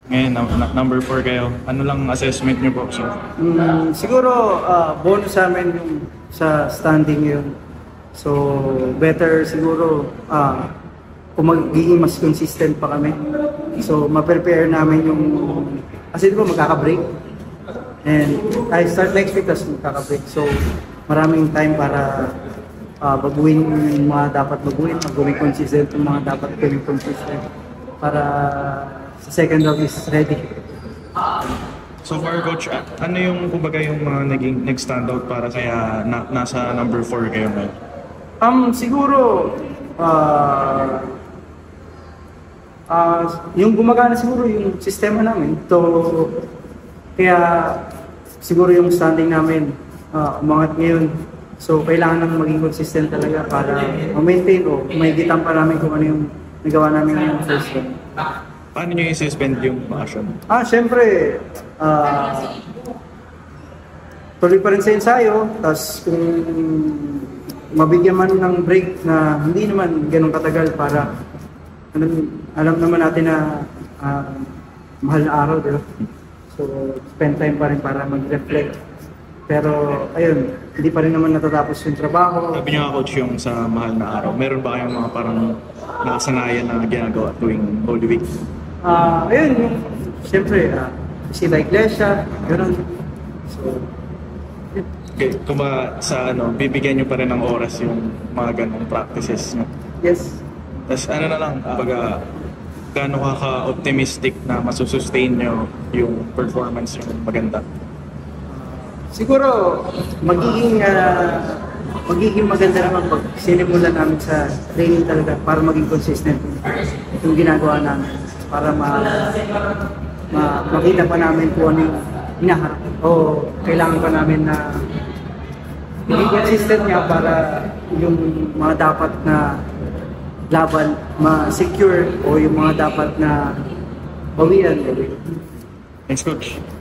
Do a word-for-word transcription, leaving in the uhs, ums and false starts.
Ngayon, na, na- number four kayo. Ano lang assessment niyo po? So, Mm, siguro ah, bonus sa amin yung sa standing yun. So better siguro ah, kung magiging mas consistent pa kami. So ma-prepare namin yung kasi di ba magkaka-break. And I start next week tapos magkaka-break. So maraming time para uh, baguhin yung mga dapat baguhin, magawin consistent yung mga dapat gawin consistent para sa second round is ready. so far, Coach, a- ano yung, kumbaga, yung mga naging nag-stand out para kaya na, nasa number four kayo ngayon? Um, siguro, ah ah, yung gumagana siguro yung sistema namin. So, kaya siguro yung standing namin ah, umangat ngayon. So, kailangan nang maging consistent talaga para ma-maintain o maigitan pa namin kung ano yung nagawa namin yung first round. Paano nyo i-suspend yung passion? Ah, syempre, ah tuloy pa rin sa ensayo, tapos kung mabigyan man ng break na hindi naman ganun katagal para alam, alam naman natin na ah, mahal na araw, di ba? So, spend time pa rin para mag-reflect. Pero, ayun, hindi pa rin naman natatapos yung trabaho. Sabi niyo nga, Coach, yung sa mahal na araw, meron ba kayong mga parang nakasanayan na ginagawa tuwing Holy Week? Ah, ayun, yung, siyempre, ah, sila iglesia, gano'n. So, Okay, kung ba sa ano, bibigyan nyo pa rin ng oras yung mga ganong practices nyo. yes. Tapos ano na lang, kumbaga, gaano ka ka-optimistic na masusustain nyo yung performance yung maganda? Siguro, magiging, ah, magiging maganda naman pag sinimulan namin sa training talaga para maging consistent yung ginagawa namin. Para ma, ma makita pa namin kung ano yung hinaharap. O kailangan pa namin na maging consistent nga para yung mga dapat na laban ma-secure o yung mga dapat na bawian. Thanks, Coach.